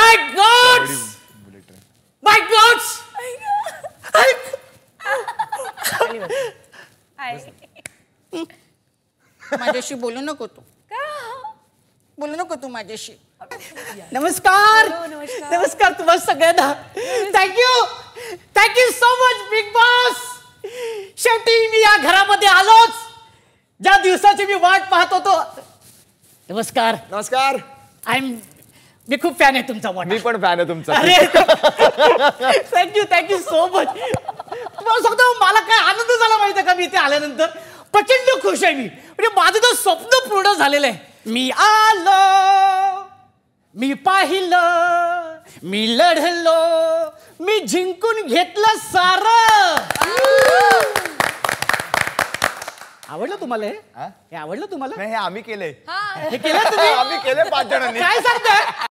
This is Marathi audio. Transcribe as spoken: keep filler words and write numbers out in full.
माय गॉड माय गॉड माझ्याशी बोलू नको तू बोलू नको तू माझ्याशी नमस्कार नमस्कार तुम्हाला सगळ्यांना thank you thank you so much Bigg Boss शेवटी मी या घरामध्ये आलोच ज्या दिवसाची मी वाट पाहत होतो नमस्कार नमस्कार आय एम मी खूप फॅन आहे तुमचा मी पण फॅन आहे तुमचा अरे थँक्यू थँक्यू सो मच तुम्हाला सांगतो मला काय आनंद झाला माहिती का मी इथे आल्यानंतर प्रचंड खुश आहे मी म्हणजे माझं तर स्वप्न पूर्ण झालेलं आहे मी आलो मी पाहिलं मी लढलो मी जिंकून घेतलं सारं आवडलं तुम्हाला हे हे आवडलं तुम्हाला नाही हे आम्ही केले हे केलं तुम्ही आम्ही केले पाच जणांनी काय सांगताय